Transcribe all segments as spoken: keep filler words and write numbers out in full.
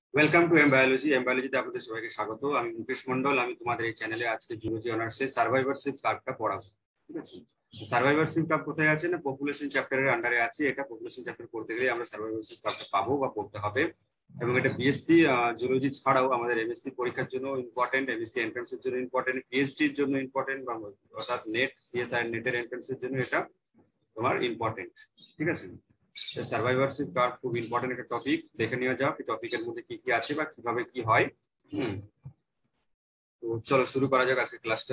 Welcome to M biology. M বায়োলজিতে আপনাদের সবাইকে স্বাগত। আমি মুকেশ মন্ডল। আমি তোমাদের এই চ্যানেলে আজকে জুলজি অনার্সে সার্ভাইভারশিপ কার্ভটা পড়াবো। ঠিক আছে, সার্ভাইভারশিপ কার্ভ কোথায় আছে না পপুলেশন চ্যাপ্টারের আন্ডারে আছে। এটা পপুলেশন চ্যাপ্টার পড়তে গেলে আমরা সার্ভাইভারশিপ কার্ভটা পাবো বা পড়তে হবে। এবং এটা বিএসসি জুলজি ছাড়াও আমাদের এমএসসি পরীক্ষার জন্য ইম্পর্টেন্ট, এমএসসি এন্ট্রান্সের জন্য ইম্পর্টেন্ট, পিএইচডির জন্য ইম্পর্টেন্ট, বা অর্থাৎ নেট সিএসআই নেটের এন্ট্রান্সের জন্য এটা তোমার ইম্পর্টেন্ট। ঠিক আছে, সার্ভাইভারশিপ কার্ভ খুব ইম্পর্টেন্ট একটা টপিক। দেখে নিয়ে যাও এই টপিকের মধ্যে কি কি আছে বা কিভাবে কি হয়। হুম তো চলো শুরু করা যাক আজকের ক্লাসটা।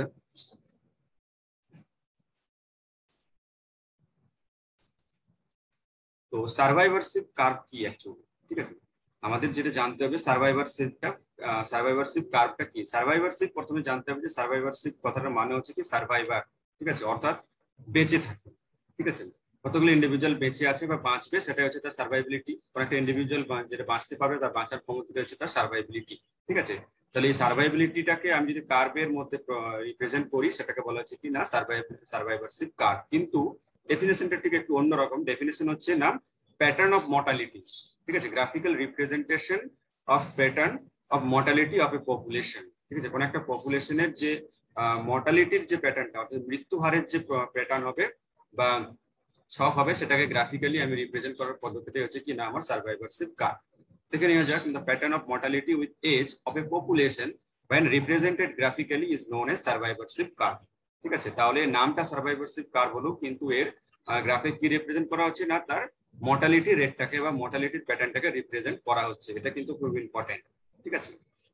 তো সার্ভাইভারশিপ কার্ভ কি অ্যাকচুয়ালি? ঠিক আছে, আমাদের যেটা জানতে হবে সার্ভাইভারশিপটা সার্ভাইভারশিপ কার্ভটা কি। সার্ভাইভারশিপ প্রথমে জানতে হবে যে সার্ভাইভারশিপ কথাটার মানে হচ্ছে কি সার্ভাইভার। ঠিক আছে, অর্থাৎ বেঁচে থাকে। ঠিক আছে, কতগুলো ইন্ডিভিজুয়াল বেঁচে আছে বা বাঁচবে সেটা হচ্ছে তার সার্ভাইবিলিটি। কোন একটা ইন্ডিভিজুয়াল যেটা বাঁচতে পারবে তার বাঁচার ক্ষমতা হচ্ছে তার সার্ভাইবিলিটি। ঠিক আছে, তাহলে এই সার্ভাইবিলিটিটাকে আমি যদি কার্ভের মধ্যে রিপ্রেজেন্ট করি সেটাকে বলা হচ্ছে কি না সার্ভাইভারশিপ কার্ভ। কিন্তু ডেফিনেশনটা ঠিক একটু অন্যরকম। ডেফিনেশন হচ্ছে না প্যাটার্ন অফ মর্টালিটি। ঠিক আছে, graphical representation of pattern of mortality of a population. ঠিক আছে, কোন একটা পপুলেশনের যে মর্টালিটির যে প্যাটার্নটা অর্থাৎ মৃত্যু হারের যে প্যাটার্ন হবে বা ছক হবে সেটাকে গ্রাফিক্যালি আমি রিপ্রেজেন্ট করার পদ্ধতিটা হচ্ছে কি না আমার সার্ভাইভারশিপ কার্ভ। দেখে নিয়ে যাক, the pattern of mortality with age of a population when represented graphically is known as survivorship curve. ঠিক আছে, তাহলে নামটা সার্ভাইভারশিপ কার্ভ হলো, কিন্তু এর গ্রাফে কি রিপ্রেজেন্ট করা হচ্ছে না তার মর্টালিটি রেটটাকে বা মর্টালিটির প্যাটার্নটাকে রিপ্রেজেন্ট করা হচ্ছে। এটা কিন্তু খুব ইম্পর্টেন্ট। ঠিক আছে,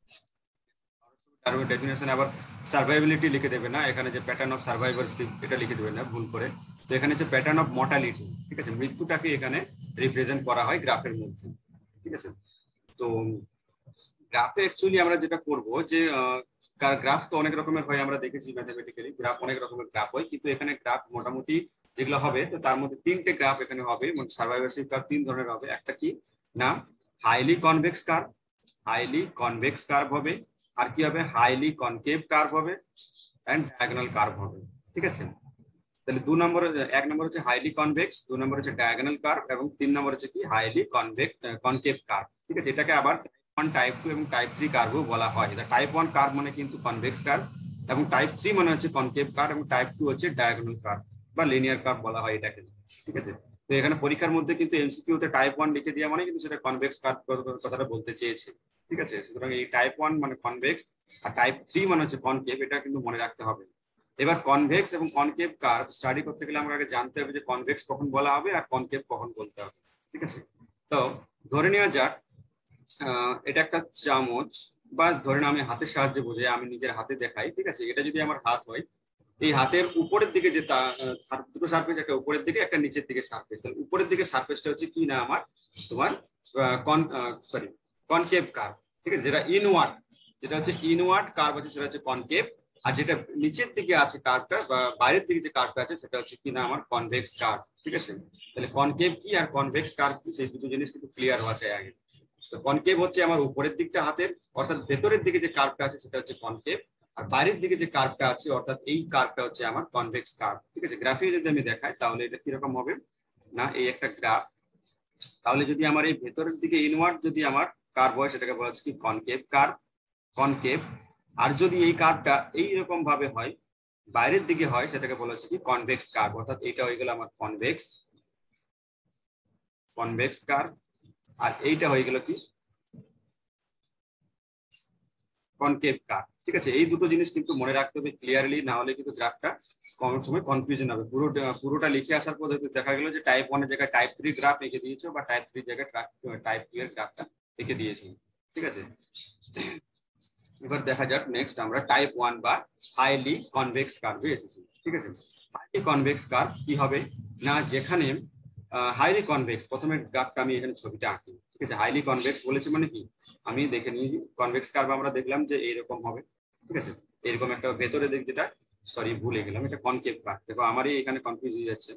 তার ডেফিনেশন আবার সার্ভাইবিলিটি লিখে দেবে না, এখানে যে প্যাটার্ন অফ সার্ভাইভারশিপ এটা লিখে দেবে না ভুল করে। তো এখানে হচ্ছে প্যাটার্ন অফ মর্টালিটি। ঠিক আছে, মৃত্যুটাকে এখানে রিপ্রেজেন্ট করা হয় গ্রাফের মধ্যে। ঠিক আছে, তো গ্রাফে অ্যাকচুয়ালি আমরা যেটা করব যে গ্রাফ তো অনেক রকমের হয়, আমরা দেখেছি ম্যাথমেটিক্যালি গ্রাফ অনেক রকমের গ্রাফ হয়, কিন্তু এখানে গ্রাফ মোটামুটি যেগুলো হবে তো তার মধ্যে তিনটে গ্রাফ এখানে হবে। মানে সার্ভাইভারশিপ কার্ভ তিন ধরনের হবে। একটা কি না highly convex curve, highly convex curve হবে, আর কি হবে হাইলি কনকেভ কার্ভ হবে, এন্ড ডায়াগোনাল কার্ভ হবে। ঠিক আছে, তাহলে দু নম্বর এক নম্বর হচ্ছে হাইলি কনভেক্স, দু নম্বর হচ্ছে ডায়াগোনাল কার্ভ, এবং তিন নম্বর হচ্ছে কি হাইলি কনভেক্স কনকেভ কার্ভ। ঠিক আছে, এটাকে আবার ওয়ান টাইপ টু এবং টাইপ থ্রি কার্ভও বলা হয়। টাইপ ওয়ান কার্ভ মানে কিন্তু কনভেক্স কার্ভ, এবং টাইপ থ্রি মানে হচ্ছে কনকেভ কার্ভ, এবং টাইপ টু হচ্ছে ডায়াগোনাল কার্ভ বা লিনিয়ার কার্ভ বলা হয় এটাকে। ঠিক আছে, তো এখানে পরীক্ষার মধ্যে কিন্তু এমসিকিউ তে টাইপ ওয়ান লিখে দেওয়া মানে কিন্তু সেটা কনভেক্স কার্ভ কথাটা বলতে চেয়েছে। ঠিক আছে, সুতরাং এই টাইপ ওয়ান মানে কনভেক্স আর টাইপ থ্রি মানে হচ্ছে কনকেভ, এটা কিন্তু মনে রাখতে হবে। এবার কনভেক্স এবং কনকেভ কার্ভ স্টাডি করতে গেলে আমরা আগে জানতে হবে যে কনভেক্স কখন বলা হবে আর কনকেভ কখন বলতে হবে। ঠিক আছে, তো ধরে নেওয়া যাক এটা একটা চামচ, বা ধরে না আমি হাতের সাহায্যে বোঝাই, আমি নিজের হাতে দেখাই। ঠিক আছে, এটা যদি আমার হাত হয়, এই হাতের উপরের দিকে যে দুটো সারফেস, একটা উপরের দিকে একটা নিচের দিকে সারফেস, তাহলে উপরের দিকে সারফেসটা হচ্ছে কি না আমার তোমার সরি কনকেভ কার্ভ। ঠিক আছে, যেটা ইনওয়ার্ড, যেটা হচ্ছে ইনওয়ার্ড কার্ভ আছে সেটা হচ্ছে কনকেভ, আর যেটা নিচের দিকে আছে কার্ভটা বা বাইরের দিকে যে কার্ভটা আছে সেটা হচ্ছে কি না আমার কনভেক্স কার্ভ। ঠিক আছে, তাহলে কনকেভ কি আর কনভেক্স কার্ভ কি সেই দুটো জিনিস কিন্তু ক্লিয়ার হওয়া চাই আগে। তো কনকেভ হচ্ছে আমার উপরের দিকটা হাতের, অর্থাৎ ভেতরের দিকে যে কার্ভটা আছে সেটা হচ্ছে কনকেভ, আর বাইরের দিকে যে কার্ভটা আছে অর্থাৎ এই কার্ভটা হচ্ছে আমার কনভেক্স কার্ভ। ঠিক আছে, গ্রাফে যদি আমি দেখাই তাহলে এটা কিরকম হবে না এই একটা গ্রাফ, তাহলে যদি আমার এই ভেতরের দিকে ইনওয়ার্ড যদি আমার কার্ভ হয় সেটাকে বলা হচ্ছে কি কনকেভ কার্ভ, কনকেভ। আর যদি এই কার্ভটা এইরকম ভাবে হয় বাইরের দিকে হয় সেটাকে বলা হচ্ছে কি কনভেক্স কার্ভ, অর্থাৎ এটা হয়ে গেল আমার কনভেক্স কনভেক্স কার্ভ, আর এইটা হয়ে গেল কি কনকেভ কার্ভ। ঠিক আছে, এই দুটো জিনিস কিন্তু মনে রাখতে হবে ক্লিয়ারলি, না হলে কিন্তু গ্রাফটা কোন সময় কনফিউশন হবে। পুরো পুরোটা লিখে আসার পর দেখা গেল যে টাইপ ওয়ান এর জায়গায় টাইপ থ্রি গ্রাফ লিখে দিয়েছো, বা টাইপ থ্রি জায়গায় টাইপ টু এর গ্রাফটা লিখে দিয়েছি। ঠিক আছে, এবার দেখা যাক নেক্সট আমরা টাইপ ওয়ান বা হাইলি কনভেক্স কার্ভে এসেছি। ঠিক আছে, হাইলি কনভেক্স কার্ভ কি হবে না, যেখানে হাইলি কনভেক্স, প্রথমে গ্রাফটা আমি এখানে ছবিটা আঁকি। ঠিক আছে, হাইলি কনভেক্স বলেছে মানে কি আমি দেখে নিই, কনভেক্স কার্ভ আমরা দেখলাম যে এইরকম হবে। ঠিক আছে, এরকম একটা ভেতরে দিক যেটা সরি ভুলে গেলাম, এটা কনকেভ কার্ভ। দেখো আমারই এখানে কনফিউজ হয়ে যাচ্ছে,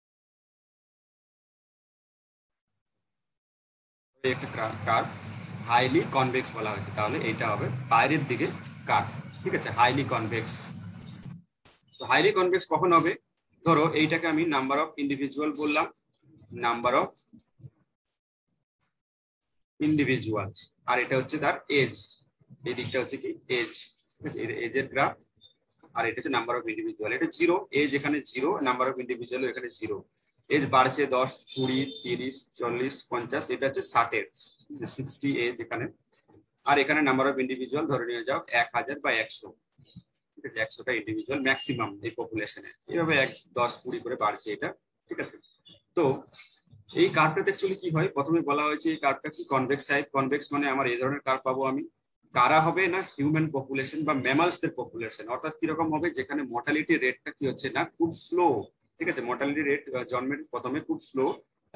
একটা কার্ভ হাইলি কনভেক্স বলা হয়েছে, তাহলে এইটা হবে বাইরের দিকে কার্ভ। ঠিক আছে, হাইলি কনভেক্স। তো হাইলি কনভেক্স কখন হবে, ধরো এইটাকে আমি নাম্বার অফ ইন্ডিভিজুয়াল বললাম, নাম্বার অফ ইন্ডিভিজুয়াল, আর এটা হচ্ছে তার এজ, এই দিকটা হচ্ছে কি এজ, ঠিক আছে, এজের গ্রাফ, আর এটা হচ্ছে নাম্বার অফ ইন্ডিভিজুয়াল, এটা জিরো, এজ এখানে জিরো, নাম্বার অফ ইন্ডিভিজুয়াল এখানে জিরো, এজ বাড়ছে দশ, কুড়ি, তিরিশ, চল্লিশ, পঞ্চাশ, এটা হচ্ছে ষাটের, সিক্সটি এজ এখানে, আর এখানে নাম্বার অফ ইন্ডিভিজুয়াল ধরে নিয়ে যাও এক হাজার বা একশো, ঠিক আছে, একশোটা ইন্ডিভিজুয়াল ম্যাক্সিমাম এই পপুলেশনে, এইভাবে এক দশ কুড়ি করে বাড়ছে এটা, ঠিক আছে। তো এই কার্ভটাতে অ্যাকচুয়ালি কি হয়, প্রথমে বলা হয়েছে এই কার্ভটা কি কনভেক্স টাইপ, কনভেক্স মানে আমার এই ধরনের কার্ভ পাবো আমি, কারা হবে না হিউম্যান পপুলেশন বা ম্যামালসদের পপুলেশন, অর্থাৎ কিরকম হবে, যেখানে মর্টালিটি রেটটা কি হচ্ছে না খুব স্লো, ঠিক আছে, মর্টালিটি রেট জন্মের প্রথমে খুব স্লো,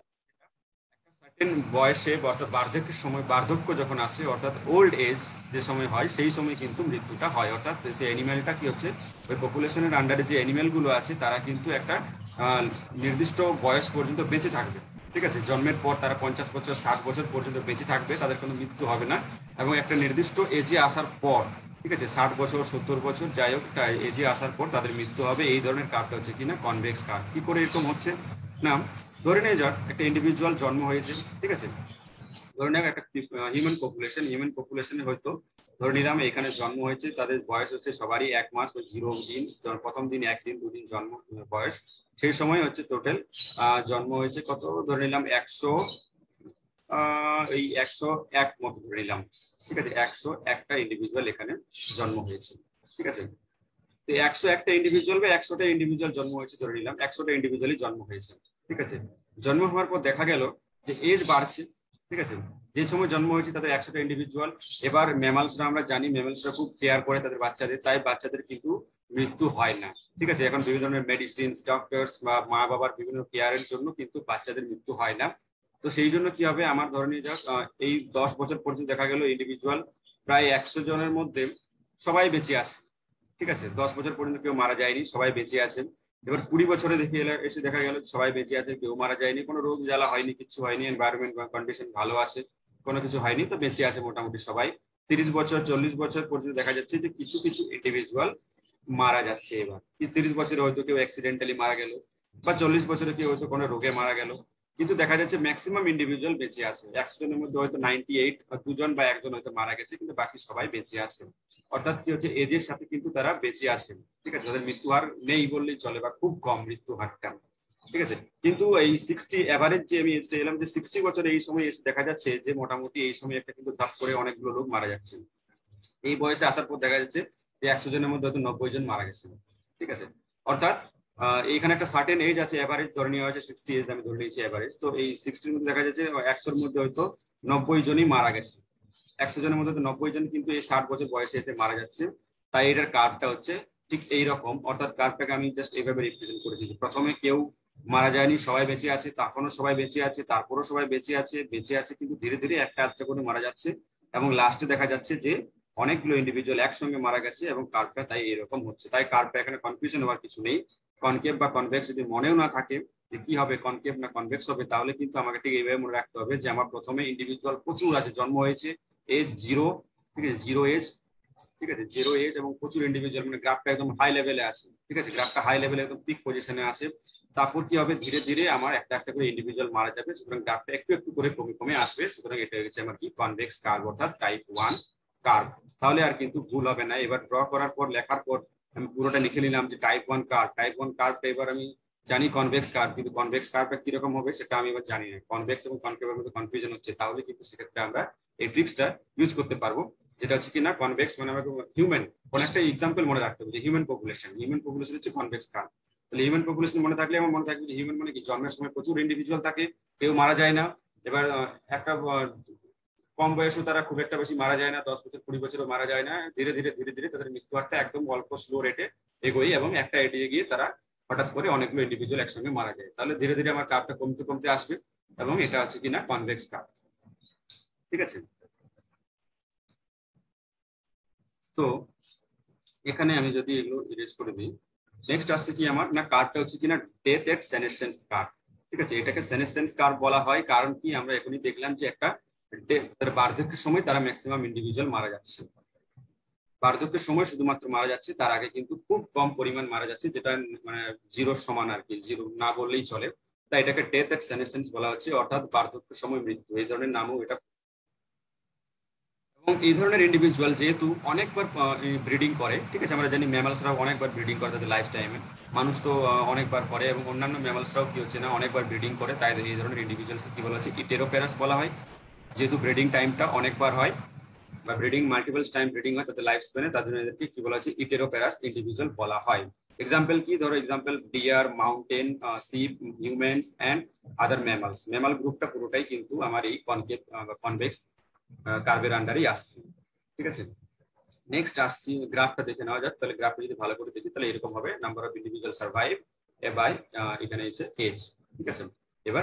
বয়সে অর্থাৎ বার্ধক্যের সময়, বার্ধক্য যখন আসে অর্থাৎ ওল্ড এজ যে সময় হয় সেই সময় কিন্তু মৃত্যুটা হয়, অর্থাৎ সেই অ্যানিমেলটা কি হচ্ছে ওই পপুলেশনের আন্ডারে যে অ্যানিমেল গুলো আছে তারা কিন্তু একটা নির্দিষ্ট বয়স পর্যন্ত বেঁচে থাকবে, ঠিক আছে, জন্মের পর তারা পঞ্চাশ বছর ষাট বছর পর্যন্ত বেঁচে থাকবে, তাদের কোনো মৃত্যু হবে না, এবং একটা নির্দিষ্ট এজে আসার পর, ঠিক আছে, ষাট বছর সত্তর বছর যাই হোক এজে আসার পর তাদের মৃত্যু হবে। এই ধরনের কার্ভটা হচ্ছে কিনা কনভেক্স কার্ভ। কি করে এরকম হচ্ছে না, ধরে নিয়ে যাক একটা ইন্ডিভিজুয়াল জন্ম হয়েছে, ঠিক আছে, ধরে নেওয়া একটা হিউম্যান পপুলেশন, হিউম্যান পপুলেশনে হয়তো ধরে নিলাম এখানে জন্ম হয়েছে, তাদের বয়স হচ্ছে সবারই এক মাস ও জিরো দিন, প্রথম দিন একদিন দুদিন জন্ম বয়স, সেই সময় হচ্ছে টোটাল জন্ম হয়েছে কত, ধরে নিলাম একশো, আহ এই একশো এক মতো ধরে নিলাম, ঠিক আছে, একশো একটা ইন্ডিভিজুয়াল এখানে জন্ম হয়েছে, ঠিক আছে, তো একশো একটা ইন্ডিভিজুয়াল বা একশোটা ইন্ডিভিজুয়াল জন্ম হয়েছে ধরে নিলাম, একশোটা ইন্ডিভিজুয়ালই জন্ম হয়েছে, ঠিক আছে, জন্ম হওয়ার পর দেখা গেল যে এজ বাড়ছে, ঠিক আছে, যে সময় জন্ম হয়েছে তাদের একশোটা ইন্ডিভিজুয়াল, এবার ম্যামালসরা আমরা জানি ম্যামালসরা খুব কেয়ার করে তাদের বাচ্চাদের, তাই বাচ্চাদের কিন্তু মৃত্যু হয় না, ঠিক আছে, এখন বিভিন্ন ধরনের মেডিসিন, ডক্টরস বা মা বাবার বিভিন্ন কেয়ারের জন্য কিন্তু বাচ্চাদের মৃত্যু হয় না। তো সেই জন্য কি হবে, আমার ধরে নিয়ে যাক এই দশ বছর পর্যন্ত দেখা গেল ইন্ডিভিজুয়াল প্রায় একশো জনের মধ্যে সবাই বেঁচে আছে, ঠিক আছে, দশ বছর পর্যন্ত কেউ মারা যায়নি, সবাই বেঁচে আছেন। এবার কুড়ি বছরে দেখে এসে দেখা গেল সবাই বেঁচে আছে, কেউ মারা যায়নি, কোনো রোগ জ্বালা হয়নি, কিছু হয়নি, এনভায়রনমেন্ট কন্ডিশন ভালো আছে, কোনো কিছু হয়নি, তো বেঁচে আছে মোটামুটি সবাই। তিরিশ বছর চল্লিশ বছর পর্যন্ত দেখা যাচ্ছে যে কিছু কিছু ইন্ডিভিজুয়াল মারা যাচ্ছে। এবার তিরিশ বছরে হয়তো কেউ অ্যাক্সিডেন্টালি মারা গেল, বা চল্লিশ বছরে কেউ হয়তো কোনো রোগে মারা গেল, কিন্তু দেখা যাচ্ছে ম্যাক্সিমাম ইন্ডিভিজুয়াল বেঁচে আছে, একশো জনের মধ্যে হয়তো নাইনটি এইট দুজন বা একজন হয়তো মারা গেছে, কিন্তু বাকি সবাই বেঁচে আছে, অর্থাৎ কি হচ্ছে এজের সাথে কিন্তু তারা বেঁচে আছেন, ঠিক আছে, তাদের মৃত্যু হার নেই বললেই চলে বা খুব কম মৃত্যু হারটা, ঠিক আছে। কিন্তু এই সিক্সটি এভারেজ যে আমি এজটা এলাম যে সিক্সটি বছরে এই সময় এসে দেখা যাচ্ছে যে মোটামুটি এই সময় একটা কিন্তু ধাপ করে অনেকগুলো লোক মারা যাচ্ছে, এই বয়সে আসার পর দেখা যাচ্ছে যে একশো জনের মধ্যে হয়তো নব্বই জন মারা গেছে, ঠিক আছে, অর্থাৎ এইখানে একটা সার্টেন এজ আছে, এভারেজ ধরে নেওয়া হয়েছে সিক্সটি এজ, আমি ধরে নিয়েছি এভারেজ, তো এই সিক্সটির মধ্যে দেখা যাচ্ছে একশোর মধ্যে হয়তো নব্বই জনই মারা গেছে, একশো জনের মধ্যে নব্বই জন কিন্তু এই ষাট বছর বয়সে এসে মারা যাচ্ছে, তাই এটার কার্ভটা হচ্ছে ঠিক এইরকম, অর্থাৎ কার্ভটাকে আমি জাস্ট এইভাবে রিপ্রেজেন্ট করেছি, প্রথমে কেউ মারা যায়নি, সবাই বেঁচে আছে, তখনও সবাই বেঁচে আছে, তারপরও সবাই বেঁচে আছে, বেঁচে আছে কিন্তু ধীরে ধীরে একটা একটা করে মারা যাচ্ছে, এবং লাস্টে দেখা যাচ্ছে যে অনেকগুলো ইন্ডিভিজুয়াল একসঙ্গে মারা গেছে, এবং কার্ভটা তাই এরকম হচ্ছে। তাই কার্ভটা এখানে কনফিউশন হওয়ার কিছু নেই, কনকেভ বা কনভেক্স যদি মনেও না থাকে যে কি হবে কনকেভ না কনভেক্স হবে, তাহলে কিন্তু আমাকে ঠিক এইভাবে মনে রাখতে হবে যে আমার প্রথমে ইন্ডিভিজুয়াল প্রচুর আছে, জন্ম হয়েছে এজ জিরো, ঠিক আছে, জিরো এজ, ঠিক আছে, জিরো এজ এবং প্রচুর ইন্ডিভিজুয়াল, মানে গ্রাফটা একদম হাই লেভেলে আছে, ঠিক আছে, গ্রাফটা হাই লেভেলে একদম পিক পজিশনে আছে, তারপর কি হবে ধীরে ধীরে আমার একটা একটা করে ইন্ডিভিজুয়াল মারা যাবে, সুতরাং গ্রাফটা একটু একটু করে কমে কমে আসবে, সুতরাং এটা হচ্ছে আমার কি কনভেক্স কার্ভ অর্থাৎ টাইপ ওয়ান কার্ভ। তাহলে আর কিন্তু ভুল হবে না। এবার ড্র করার পর লেখার পর আমি পুরোটা লিখে নিলাম যে type one curve, type one কার্ভটা এবার আমি জানি কনভেক্স কার্ভ, কিন্তু কনভেক্স কার্ভটা কিরকম হবে সেটা আমি এবার জানি না, কনভেক্স এবং কনকেভের মধ্যে কনফিউশন হচ্ছে, তাহলে কিন্তু সেক্ষেত্রে আমরা এই ট্রিক্সটা ইউজ করতে পারবো, যেটা হচ্ছে কিনা কনভেক্স মানে আমাকে হিউম্যান কোন একটা এক্সাম্পল মনে রাখতে হবে যে হিউম্যান পপুলেশন, হিউম্যান পপুলেশন হচ্ছে কনভেক্স কার্ভ। তাহলে হিউম্যান পপুলেশন মনে থাকলে আমার মনে থাকবে যে হিউম্যান মানে কি জন্মের সময় প্রচুর ইন্ডিভিজুয়াল থাকে, কেউ মারা যায় না, এবার একটা কম বয়সে তারা খুব একটা বেশি মারা যায় না, দশ বছর কুড়ি বছরও মারা যায় না, ধীরে ধীরে ধীরে ধীরে তাদের মৃত্যু হারটা একদম অল্প স্লো রেটে এগোয়, এবং একটা এটিয়ে গিয়ে তারা হঠাৎ করে অনেকগুলো ইন্ডিভিজুয়াল একসঙ্গে মারা যায়, তাহলে ধীরে ধীরে আমার কার্ভটা কমতে কমতে আসবে, এবং এটা হচ্ছে কিনা কনভেক্স কার্ভ, ঠিক আছে। তো এখানে আমি যদি এগুলো ইরেজ করে দিই, নেক্সট আসছে কি আমার না কার্ভটা হচ্ছে কিনা ডেথ এট সেনেসেন্স কার্ভ, ঠিক আছে, এটাকে সেনেসেন্স কার্ভ বলা হয়, কারণ কি আমরা এখনই দেখলাম যে একটা বার্ধক্যের সময় তারা ম্যাক্সিমাম ইন্ডিভিজুয়াল মারা যাচ্ছে, বার্ধক্যের সময় শুধুমাত্র মারা যাচ্ছে, তার আগে কিন্তু খুব কম পরিমাণ মারা যাচ্ছে, যেটা মানে জিরোর সমান আর কি, জিরো না বললেই চলে, তাই এটাকে ডেথ এট সেনেসেন্স বলা হচ্ছে, অর্থাৎ বার্ধক্যের সময় মৃত্যু, এই ধরনের নামও এটা এবং এই ধরনের ইন্ডিভিজুয়াল যেহেতু অনেকবার ব্রিডিং করে, ঠিক আছে, আমরা জানি ম্যামালসরাও অনেকবার ব্রিডিং করে তাদের লাইফ টাইমে, মানুষ তো অনেকবার করে এবং অন্যান্য ম্যামালসরাও কি হচ্ছে না অনেকবার ব্রিডিং করে, তাই এই ধরনের ইন্ডিভিজুয়ালসকে কি বলা হচ্ছে ইটেরোপ্যারাস বলা হয়। যেহেতু ব্রিডিং টাইমটা অনেকবার হয় বা ব্রিডিং মাল্টিপলস টাইম ব্রিডিং হয় তাদের লাইফ স্প্যানে, তাদের এদেরকে কি বলা হচ্ছে ইটেরোপ্যারাস ইন্ডিভিজুয়াল বলা হয়। এক্সাম্পল কি, ধরো example deer, mountain, sheep, humans and other mammals. Mammal গ্রুপটা পুরোটাই কিন্তু আমার এই কনকেভ কনভেক্স কার্ভের আন্ডারেই আসছে, ঠিক আছে। নেক্সট আসছি, গ্রাফটা দেখে নেওয়া যাক। তাহলে গ্রাফটা যদি ভালো করে দেখি তাহলে এরকম হবে, নাম্বার অফ ইন্ডিভিজুয়াল সার্ভাইভ এ বাই এখানে হচ্ছে এজ, ঠিক আছে। এবার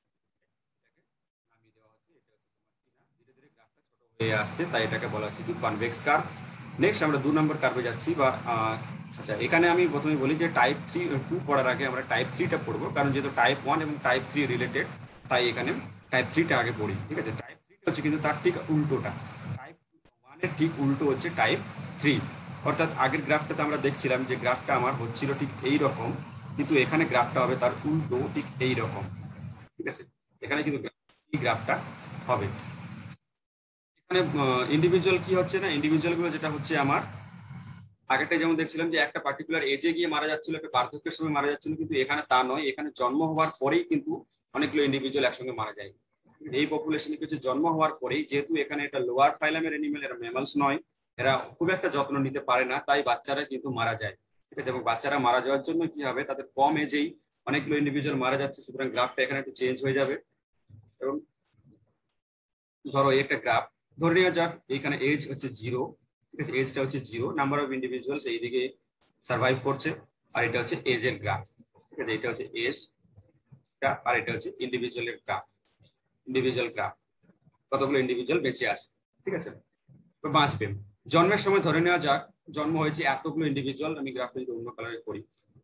আসছে তাই এটাকে বলা হচ্ছে কি কনভেক্স কার্ভ। নেক্সট আমরা দু নম্বর কার্ভে যাচ্ছি বা আচ্ছা এখানে আমি প্রথমে বলি যে টাইপ থ্রি টু পড়ার আগে আমরা টাইপ থ্রিটা পড়বো, কারণ যেহেতু টাইপ ওয়ান এবং টাইপ থ্রি রিলেটেড তাই এখানে টাইপ থ্রিটা আগে পড়ি, ঠিক আছে। টাইপ থ্রিটা হচ্ছে কিন্তু তার ঠিক উল্টোটা, টাইপ ওয়ানের ঠিক উল্টো হচ্ছে টাইপ থ্রি। অর্থাৎ আগের গ্রাফটাতে আমরা দেখছিলাম যে গ্রাফটা আমার হচ্ছিল ঠিক এই রকম, কিন্তু এখানে গ্রাফটা হবে তার উল্টো ঠিক এই রকম, ঠিক আছে। এখানে কিন্তু এই গ্রাফটা হবে। এখানে ইন্ডিভিজুয়াল কি হচ্ছে না, ইন্ডিভিজুয়াল গুলো যেটা হচ্ছে আমার আগেরটা যেমন দেখছিলাম যে একটা পার্টিকুলার এজে গিয়ে মারা যাচ্ছিল, একটা বার্ধক্যের সময় মারা যাচ্ছিল, কিন্তু এখানে তা নয়, এখানে জন্ম হওয়ার পরেই কিন্তু অনেকগুলো ইন্ডিভিজুয়াল একসঙ্গে মারা যায়। এই পপুলেশনে কিছু জন্ম হওয়ার পরেই, যেহেতু এখানে এটা লোয়ার ফাইলামের অ্যানিমেল, এরা ম্যামালস নয়, এরা খুব একটা যত্ন নিতে পারে না, তাই বাচ্চারা কিন্তু মারা যায়, ঠিক আছে। এবং বাচ্চারা মারা যাওয়ার জন্য কি হবে, তাদের কম এজেই অনেকগুলো ইন্ডিভিজুয়াল মারা যাচ্ছে, সুতরাং গ্রাফটা এখানে একটু চেঞ্জ হয়ে যাবে। এবং ধরো একটা গ্রাফ ধরে নেওয়া যাক, এখানে এজ হচ্ছে জিরো, ঠিক আছে, এজটা হচ্ছে জিরো, নাম্বার অফ ইন্ডিভিজুয়ালস এইদিকে সার্ভাইভ করছে, আর এটা হচ্ছে এজের গ্রাফ, ঠিক আছে। এটা হচ্ছে এজ আর এটা হচ্ছে ইন্ডিভিজুয়ালের গ্রাফ, ইন্ডিভিজুয়াল গ্রাফ কতগুলো ইন্ডিভিজুয়াল বেঁচে আছে, ঠিক আছে, তো বাঁচবে। জন্মের সময় ধরে নেওয়া যাক জন্ম হয়েছে এতগুলো ইন্ডিভিজুয়াল, আমি গ্রাফটা যদি অন্য কালারে করি,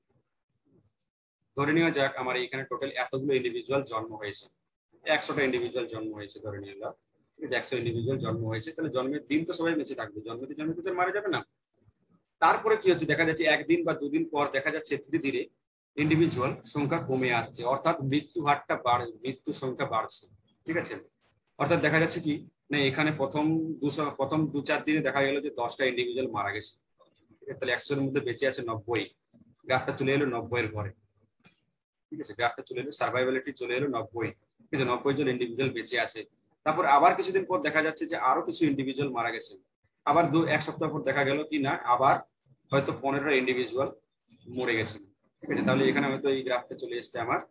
ধরে নেওয়া যাক আমার এখানে টোটাল এতগুলো ইন্ডিভিজুয়াল জন্ম হয়েছে, একশোটা ইন্ডিভিজুয়াল জন্ম হয়েছে ধরে নিলাম, ঠিক আছে, একশো ইন্ডিভিজুয়াল জন্ম হয়েছে, তাহলে জন্মের দিন তো সবাই বেঁচে থাকবে, জন্মতে জন্মতে তো মারা যাবে না। তারপরে কি হচ্ছে, দেখা যাচ্ছে একদিন বা দুদিন পর দেখা যাচ্ছে ধীরে ধীরে ইন্ডিভিজুয়াল সংখ্যা কমে আসছে, অর্থাৎ মৃত্যু হারটা বাড় মৃত্যু সংখ্যা বাড়ছে, ঠিক আছে। অর্থাৎ দেখা যাচ্ছে কি না, এখানে প্রথম দুশো প্রথম দু চার দিনে দেখা গেল যে দশটা ইন্ডিভিজুয়াল মারা গেছে, তাহলে একশোর মধ্যে বেঁচে আছে নব্বই, গ্রাফটা চলে এলো নব্বই এর ঘরে, ঠিক আছে, গ্রাফটা চলে এলো সার্ভাইভালিটি চলে এলো নব্বই, ঠিক আছে, নব্বই জন ইন্ডিভিজুয়াল বেঁচে আছে। তারপর আবার কিছুদিন পর দেখা যাচ্ছে যে আরো কিছু ইন্ডিভিজুয়াল মারা গেছে, আবার দু এক সপ্তাহ পর দেখা গেল কি না আবার হয়তো পনেরো ইন্ডিভিজুয়াল মরে গেছে, ঠিক আছে। তাহলে এখানে হয়তো এই গ্রাফটা চলে এসছে আমার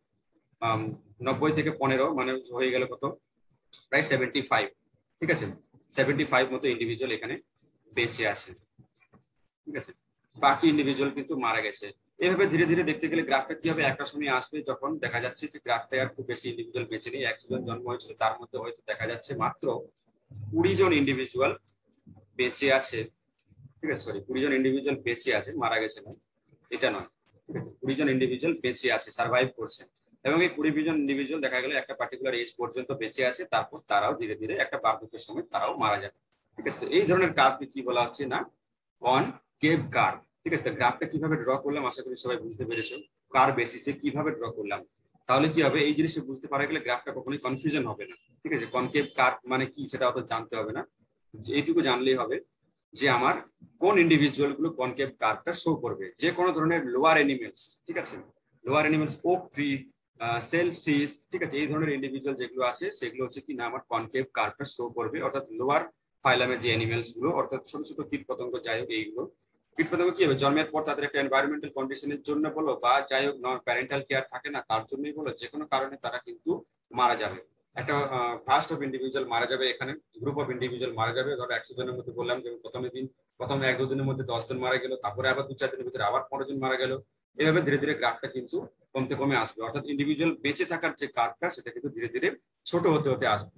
নব্বই থেকে পনেরো, মানে হয়ে গেল কত, প্রায় সেভেন্টি ফাইভ, ঠিক আছে, সেভেন্টি ফাইভ মতো ইন্ডিভিজুয়াল এখানে বেঁচে আছে, ঠিক আছে, বাকি ইন্ডিভিজুয়াল কিন্তু মারা গেছে। এভাবে ধীরে ধীরে দেখতে গেলে গ্রাফটা কি হবে, একটা সময় আসবে যখন দেখা যাচ্ছে যে গ্রাফটা আর খুব বেশি ইন্ডিভিজুয়াল বেঁচে নেই, একশো জন জন্ম হয়েছিল তার মধ্যে হয়তো দেখা যাচ্ছে মাত্র কুড়ি জন ইন্ডিভিজুয়াল বেঁচে আছে, ঠিক আছে, সরি কুড়ি জন ইন্ডিভিজুয়াল বেঁচে আছে, মারা গেছে না এটা নয়, ঠিক আছে, কুড়ি জন ইন্ডিভিজুয়াল বেঁচে আছে, সার্ভাইভ করছে, এবং এই কুড়ি জন ইন্ডিভিজুয়াল দেখা গেল একটা পার্টিকুলার এজ পর্যন্ত বেঁচে আছে, তারপর তারাও ধীরে ধীরে একটা বার্ধক্যের সময় তারাও মারা যাবে, ঠিক আছে। এই ধরনের কার্ভকে কি বলা হচ্ছে না কনকেভ কার্ভ, ঠিক আছে। গ্রাফটা কিভাবে ড্র করলাম আশা করি সবাই বুঝতে পেরেছো, কার বেসিসে কিভাবে ড্র করলাম, তাহলে কি হবে এই জিনিসটা বুঝতে পারা গেলে গ্রাফটা কখনোই কনফিউশন হবে না, ঠিক আছে। কনকেভ কার্ভ মানে কি সেটা অত জানতে হবে না, এইটুকু জানলেই হবে যে আমার কোন ইন্ডিভিজুয়াল গুলো কনকেভ কার্ভটা শো করবে, যে কোনো ধরনের লোয়ার অ্যানিমেলস, ঠিক আছে, lower animals oak tree, shellfish, ঠিক আছে, এই ধরনের ইন্ডিভিজুয়াল যেগুলো আছে সেগুলো হচ্ছে কি না আমার কনকেভ কার্ভটা শো করবে, অর্থাৎ লোয়ার ফাইলামের যে অ্যানিমেলস গুলো, অর্থাৎ ছোট ছোট কীট পতঙ্গ যাই হোক, এইগুলো কীটপতঙ্গ কি হবে জন্মের পর তাদের একটা এনভায়রনমেন্টাল কন্ডিশনের জন্য বলো বা যাই হোক নন প্যারেন্টাল কেয়ার থাকে না তার জন্যই বলো, যে কোনো কারণে তারা কিন্তু মারা যাবে, একটা ফার্স্ট অফ ইন্ডিভিজুয়াল মারা যাবে, এখানে গ্রুপ অফ ইন্ডিভিজুয়াল মারা যাবে, ধরো একশো জনের মধ্যে বললাম যে প্রথমে দিন প্রথম এক দুদিনের মধ্যে দশ জন মারা গেল, তারপরে আবার দু চার দিনের ভিতরে আবার পনেরো জন মারা গেল, এভাবে ধীরে ধীরে গ্রাফটা কিন্তু কমতে কমে আসবে, অর্থাৎ ইন্ডিভিজুয়াল বেঁচে থাকার যে কার্ভটা সেটা কিন্তু ধীরে ধীরে ছোট হতে হতে আসবে,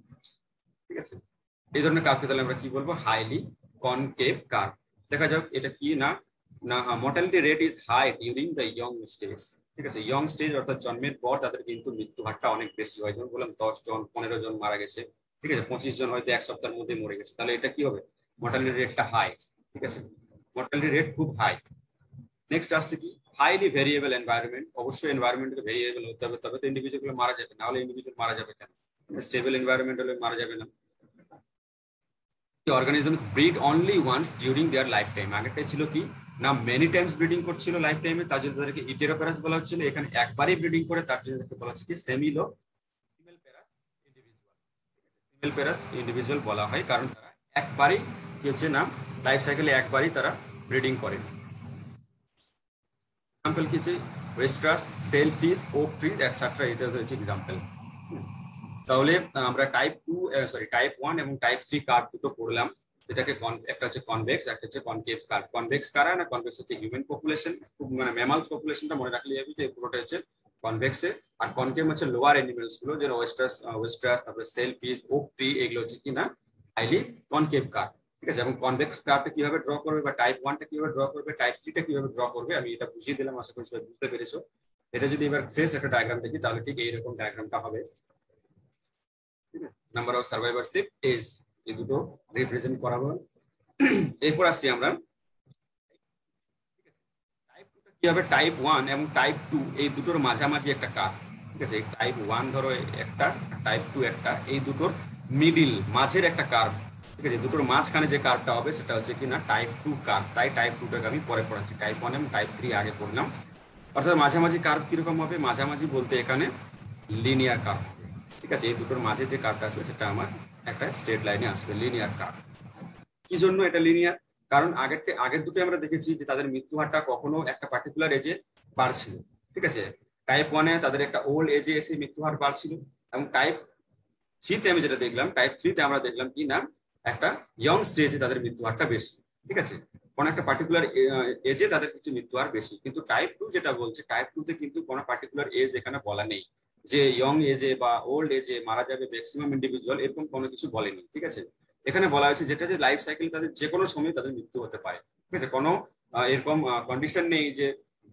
ঠিক আছে। এই ধরনের কার্ভকে তাহলে আমরা কি বলবো, হাইলি কনকেভ কার্ভ। দেখা যাক এটা কি না, না mortality rate is high during the young stage, ঠিক আছে, ইয়ং স্টেজ অর্থাৎ জন্মের পর তাদের কিন্তু মৃত্যু হারটা অনেক বেশি হয়, যেমন বললাম দশ জন পনেরো জন মারা গেছে, ঠিক আছে, পঁচিশ জন হয়তো এক সপ্তাহের মধ্যে মরে গেছে, তাহলে এটা কি হবে মর্টালিটি রেটটা হাই, ঠিক আছে, মর্টালিটি রেট খুব হাই। নেক্সট আসছে কি হাইলি ভেরিয়েবল এনভায়রনমেন্ট, অবশ্যই এনভায়রনমেন্টকে ভেরিয়েবল হতে হবে, তবে তো ইন্ডিভিজুয়াল মারা যাবে, না হলে ইন্ডিভিজুয়াল মারা যাবে কেন, স্টেবল এনভায়রনমেন্ট হলে মারা যাবে না। organisms breed only once during their lifetime. আগেটা ছিল কি না মেনি টাইমস ব্রিডিং করছিল লাইফ টাইমে, তার জন্য তাদেরকে ইটেরোপ্যারাস বলা হচ্ছিল। এখানে একবারই ব্রিডিং করে, তার জন্য তাদেরকে বলা হচ্ছে কি সেমিলো ফিমেল প্যারাস ইন্ডিভিজুয়াল। ফিমেল প্যারাস ইন্ডিভিজুয়াল বলা হয় কারণ তারা একবারই কি হচ্ছে না লাইফ সাইকেলে একবারই তারা ব্রিডিং করে। এক্সাম্পল কি হচ্ছে oysters, shellfish, oak tree etcetera, এটা হচ্ছে এক্সাম্পল। তাহলে আমরা type two sorry type one এবং টাইপ থ্রি কার্ভ দুটো পড়লাম, যেটাকে একটা হচ্ছে কনভেক্স, একটা হচ্ছে কনকেভ কার্ভ। কনভেক্স কারা না, কনভেক্স হচ্ছে হিউম্যান পপুলেশন, মানে ম্যামালস পপুলেশনটা মনে রাখলে যাবে যে পুরোটা হচ্ছে কনভেক্সে, আর কনকেভ হচ্ছে লোয়ার অ্যানিমেলস গুলো, যেন ওয়েস্টার্স ওয়েস্টার্স তারপরে সেলফিশ, ওক ট্রি, এগুলো হচ্ছে কি না হাইলি কনকেভ কার্ভ। ঠিক আছে, এবং কনভেক্স কার্ভটা কিভাবে ড্র করবে বা টাইপ ওয়ানটা কিভাবে ড্র করবে, টাইপ থ্রিটা কিভাবে ড্র করবে, আমি এটা বুঝিয়ে দিলাম, আশা করি সবাই বুঝতে পেরেছো। এটা যদি এবার ফ্রেশ একটা ডায়াগ্রাম দেখি তাহলে ঠিক এইরকম ডায়াগ্রামটা হবে। নাম্বার অফ সার্ভাইভারশিপ এজ, এই দুটো রিপ্রেজেন্ট করাবো। এরপর আসছি আমরা টাইপ টু কি হবে, টাইপ ওয়ান এবং টাইপ টু এই দুটোর মাঝামাঝি একটা কার্ভ। ঠিক আছে, টাইপ ওয়ান ধরো একটা, টাইপ টু একটা, এই দুটোর মিডিল মাঝের একটা কার্ভ। ঠিক আছে, দুটোর মাঝখানে যে কার্ভটা হবে সেটা হচ্ছে কি না টাইপ টু কার্ভ। তাই টাইপ টুটাকে আমি পরে পড়াচ্ছি, টাইপ ওয়ান এবং টাইপ থ্রি আগে পড়লাম। অর্থাৎ মাঝামাঝি কার্ভ কিরকম হবে, মাঝামাঝি বলতে এখানে লিনিয়ার কার্ভ। ঠিক আছে, এই দুটোর মাঝে যে কার্ভটা আসবে সেটা আমার একটা স্ট্রেট লাইনে আসবে, লিনিয়ার কার্ভ। কি জন্য এটা লিনিয়ার, কারণ আগের আগের দুটো আমরা দেখেছি যে তাদের মৃত্যু হারটা কখনো একটা পার্টিকুলার এজে বাড়ছিল। ঠিক আছে, টাইপ ওয়ানে তাদের একটা ওল্ড এজে এসে মৃত্যু হার বাড়ছিল, এবং টাইপ থ্রিতে আমি যেটা দেখলাম, টাইপ থ্রিতে আমরা দেখলাম কি না একটা ইয়ং স্টেজে তাদের মৃত্যু হারটা বেশি। ঠিক আছে, কোন একটা পার্টিকুলার এজে তাদের কিছু মৃত্যু হার বেশি। কিন্তু টাইপ টু যেটা বলছে, টাইপ টু তে কিন্তু কোনো পার্টিকুলার এজ এখানে বলা নেই যে ইয়ং এজে বা ওল্ড এজে মারা যাবে ম্যাক্সিমাম ইন্ডিভিজুয়াল, এরকম কোনো কিছু বলেনি। ঠিক আছে, এখানে বলা হয়েছে যেটা যে লাইফ সাইকেল তাদের যে কোনো সময় তাদের মৃত্যু হতে পারে। ঠিক আছে, কোনো এরকম কন্ডিশন নেই যে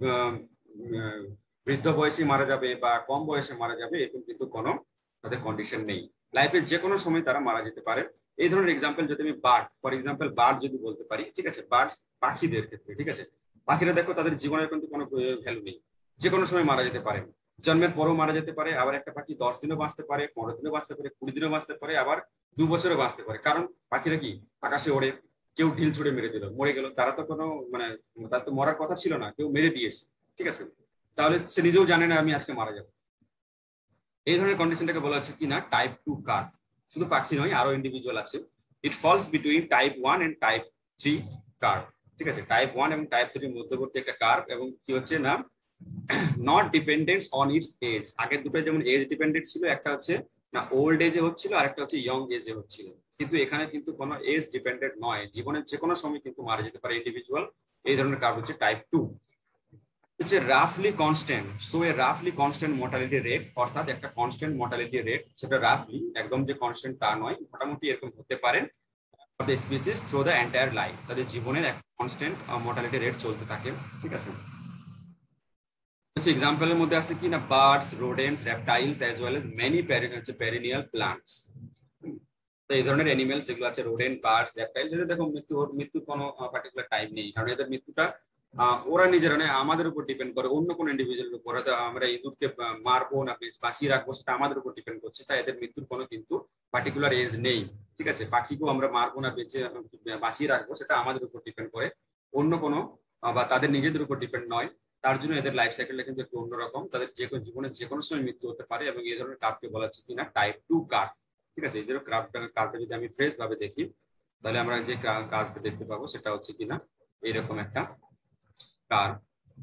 বৃদ্ধ বয়সে মারা যাবে বা কম বয়সে মারা যাবে, এরকম কিন্তু কোনো তাদের কন্ডিশন নেই। লাইফের যে কোনো সময় তারা মারা যেতে পারে। এই ধরনের এক্সাম্পল যদি আমি বার্ড, ফর এক্সাম্পল বার্ড যদি বলতে পারি, ঠিক আছে, বার্ডস পাখিদের ক্ষেত্রে, ঠিক আছে, পাখিরা দেখো তাদের জীবনের কিন্তু কোনো ভ্যালু নেই, যে কোনো সময় মারা যেতে পারে, জন্মের পরও মারা যেতে পারে। আবার একটা পাখি দশ দিনও বাঁচতে পারে, পনেরো দিনও বাঁচতে পারে, কুড়ি দিনও বাঁচতে পারে, আবার দু বছরও বাঁচতে পারে। কারণ পাখিরা কি আকাশে ওড়ে, কেউ ঢিল ছুড়ে মেরে দিল, মরে গেল, তারা তো কোনো মানে তার তো মরার কথা ছিল না, কেউ মেরে দিয়েছে। ঠিক আছে, তাহলে সে নিজেও জানে না আমি আজকে মারা যাবো। এই ধরনের কন্ডিশনটাকে বলা হচ্ছে কি না টাইপ টু কার্ভ। শুধু পাখি নয়, আরো ইন্ডিভিজুয়াল আছে। It falls between type one and type three curve. ঠিক আছে, টাইপ ওয়ান এবং টাইপ থ্রির মধ্যবর্তী একটা কার্ভ, এবং কি হচ্ছে না not dependence on its age. আগের দুটো যেমন এজ ডিপেন্ডেন্ট ছিল, একটা হচ্ছে না ওল্ড এজে হচ্ছিল আর একটা হচ্ছে ইয়ং এজে হচ্ছিল, কিন্তু এখানে কিন্তু কোনো এজ ডিপেন্ডেন্ট নয়, জীবনের যে কোনো সময় কিন্তু মারা যেতে পারে ইন্ডিভিজুয়াল। এই ধরনের কার্ভ হচ্ছে টাইপ টু। হচ্ছে রাফলি কনস্ট্যান্ট, সো এ রাফলি কনস্ট্যান্ট মর্টালিটি রেট, অর্থাৎ একটা কনস্ট্যান্ট মর্টালিটি রেট, সেটা রাফলি একদম যে কনস্ট্যান্ট তা নয়, মোটামুটি এরকম হতে পারে for the species through the entire life, তাদের জীবনের একটা কনস্ট্যান্ট মর্টালিটি রেট চলতে থাকে। ঠিক আছে, হচ্ছে এক্সাম্পলের মধ্যে আছে কি না birds, rodents, reptiles as well as many perennial plants. তো এই ধরনের অ্যানিমেলস যেগুলো আছে, রোডেন্ট, বার্ডস, রেপটাইলস, এদের দেখো মৃত্যু মৃত্যুর কোনো পার্টিকুলার টাইম নেই, কারণ এদের মৃত্যুটা ওরা নিজেরা নয় আমাদের উপর ডিপেন্ড করে, অন্য কোনো ইন্ডিভিজুয়ালের উপর। হয়তো আমরা ইঁদুরকে মারবো না বাঁচিয়ে রাখবো সেটা আমাদের উপর ডিপেন্ড করছে, তাই এদের মৃত্যুর কোনো কিন্তু পার্টিকুলার এজ নেই। ঠিক আছে, পাখিকেও আমরা মারবো না বেঁচে বাঁচিয়ে রাখবো সেটা আমাদের উপর ডিপেন্ড করে, অন্য কোনো বা তাদের নিজেদের উপর ডিপেন্ড নয়। তার জন্য এদের লাইফ সাইকেলটা কিন্তু একটু অন্যরকম, তাদের যে কোনো জীবনের যে কোনো সময় মৃত্যু হতে পারে, এবং এই ধরনের কার্ভকে বলা হচ্ছে কিনা টাইপ টু কার্ভ। ঠিক আছে, এই ধরনের কার্ভটা কার্ভটা যদি আমি ফ্রেশ ভাবে দেখি তাহলে আমরা যে কার্ভটা দেখতে পাবো সেটা হচ্ছে কিনা এরকম একটা কার্ভ,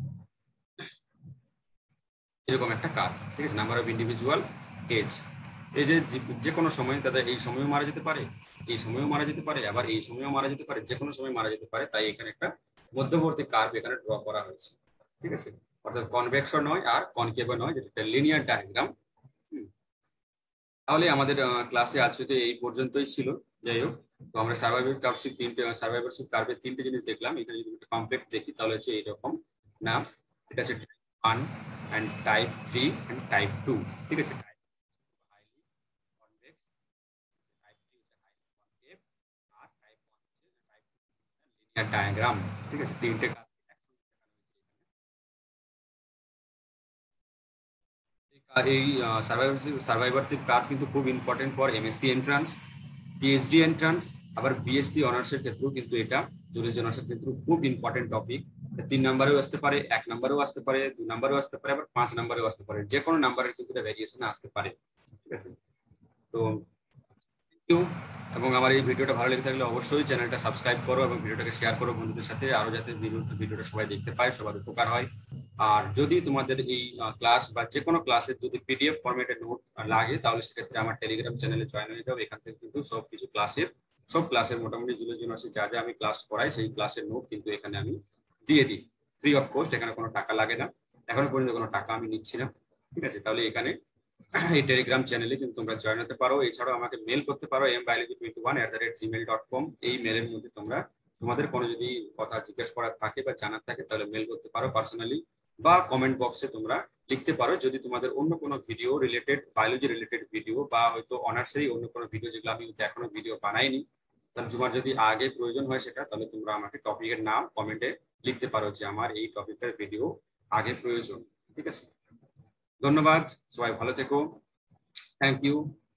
এরকম একটা কার্ভ। ঠিক আছে, নাম্বার অফ ইন্ডিভিজুয়াল এজ, এই যে যে কোনো সময় তাদের এই সময়ও মারা যেতে পারে, এই সময়ও মারা যেতে পারে, আবার এই সময়ও মারা যেতে পারে, যে কোনো সময় মারা যেতে পারে, তাই এখানে একটা মধ্যবর্তী কার্ভ এখানে ড্র করা হয়েছে। ঠিক আছে, অর্থাৎ কনভেক্সও নয় আর কনকেভও নয়, যেটা একটা লিনিয়ার ডায়াগ্রাম। তাহলে আমাদের ক্লাসে আজকে এই পর্যন্তই ছিল। যাই হোক, তো আমরা সার্ভাইভার কার্ভশিপ তিনটে সার্ভাইভারশিপ কার্ভের তিনটে জিনিস দেখলাম। এখানে যদি একটা কমপ্লিট দেখি তাহলে হচ্ছে এইরকম নাম, এটা হচ্ছে one and type three and type two. ঠিক আছে, ডায়াগ্রাম। ঠিক আছে, তিনটে এই সার্ভাইভারশিপ সার্ভাইভারশিপ কার্ভ কিন্তু খুব important for MSc entrance, PhD entrance আবার বিএসসি অনার্সের ক্ষেত্রেও কিন্তু এটা জুলজি অনার্সের ক্ষেত্রে খুব ইম্পর্টেন্ট টপিক। তিন নাম্বারেও আসতে পারে, এক নাম্বারেও আসতে পারে, দুই নাম্বারেও আসতে পারে, আবার পাঁচ নাম্বারেও আসতে পারে, যে কোনো নাম্বারের কিন্তু এটা ভ্যারিয়েশনে আসতে পারে। ঠিক আছে, তো থ্যাংক ইউ। এবং আমার এই ভিডিওটা ভালো লেগে থাকলে অবশ্যই চ্যানেলটা সাবস্ক্রাইব করো এবং ভিডিওটাকে শেয়ার করো বন্ধুদের সাথে, আরো যাতে ভিডিওটা সবাই দেখতে পায়, সবার উপকার হয়। আর যদি তোমাদের এই ক্লাস বা যে কোনো ক্লাসের যদি পিডিএফ ফরম্যাটে নোট লাগে, তাহলে সেক্ষেত্রে আমার টেলিগ্রাম চ্যানেলে জয়েন হয়ে যাও। এখান থেকে কিন্তু সব কিছু ক্লাসের সব ক্লাসের মোটামুটি জুলজি ইউনিভার্সিটি যা যা আমি ক্লাস করাই সেই ক্লাসের নোট কিন্তু এখানে আমি দিয়ে দিই ফ্রি অফ কস্ট। এখানে কোনো টাকা লাগে না, এখনো পর্যন্ত কোনো টাকা আমি নিচ্ছি না। ঠিক আছে, তাহলে এখানে এই টেলিগ্রাম চ্যানেলে কিন্তু তোমরা জয়েন হতে পারো। এছাড়াও আমাকে মেল করতে পারো M biology twenty one at the rate gmail dot com. এই মেলের মধ্যে তোমরা তোমাদের কোনো যদি কথা জিজ্ঞেস করার থাকে বা জানার থাকে তাহলে মেল করতে পারো পার্সোনালি, বা কমেন্ট বক্সে তোমরা লিখতে পারো। যদি তোমাদের অন্য কোনো video related, biology related video বা হয়তো অনার্সেরই অন্য কোনো ভিডিও যেগুলো আমি এখনো ভিডিও বানাইনি, তাহলে তোমার যদি আগে প্রয়োজন হয় সেটা, তাহলে তোমরা আমাকে টপিকের নাম কমেন্টে লিখতে পারো যে আমার এই টপিকের ভিডিও আগে প্রয়োজন। ঠিক আছে, ধন্যবাদ, সবাই ভালো থেকো, থ্যাংক ইউ।